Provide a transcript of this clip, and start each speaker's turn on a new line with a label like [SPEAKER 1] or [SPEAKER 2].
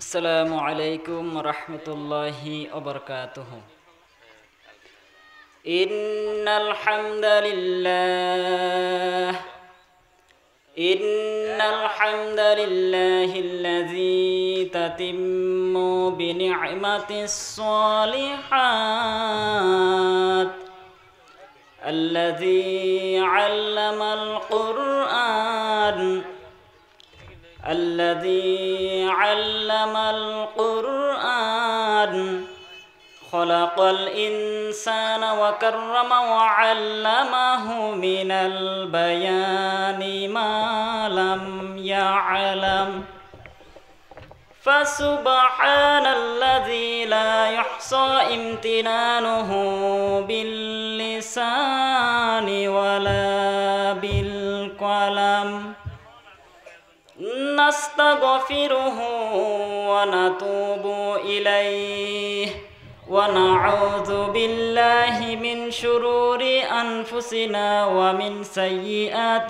[SPEAKER 1] Assalamualaikum warahmatullahi wabarakatuh. Innal hamdalillah allazi tatimmu bi ni'matis shalihat allazi 'allamal Qur'an الذي علم القرآن خلق الإنسان وكرم وعلمه من البيان ما لم يعلم فسبحان الذي لا يحصى امتنانه باللسان ولا بالقلم نستغفره ونتوب إليه ونعوذ بالله من شرور أنفسنا ومن سيئات